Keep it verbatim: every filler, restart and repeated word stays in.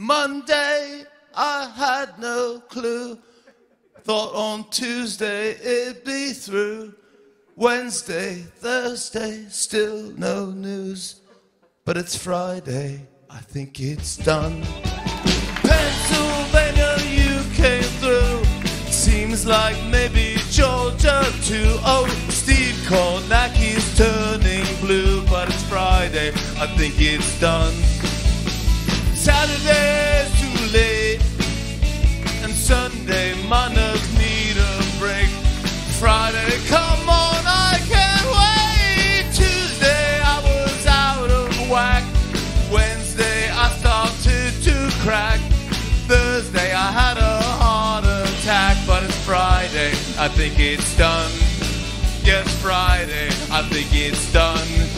Monday, I had no clue. Thought on Tuesday it'd be through. Wednesday, Thursday, still no news. But it's Friday, I think it's done. Pennsylvania, you came through. Seems like maybe Georgia too. Oh, Steve Kornacki's turning blue. But it's Friday, I think it's done. Saturday's too late, and Sunday my nerves need a break. Friday, come on, I can't wait. Tuesday I was out of whack. Wednesday I started to crack. Thursday I had a heart attack. But it's Friday, I think it's done. Yes, Friday, I think it's done.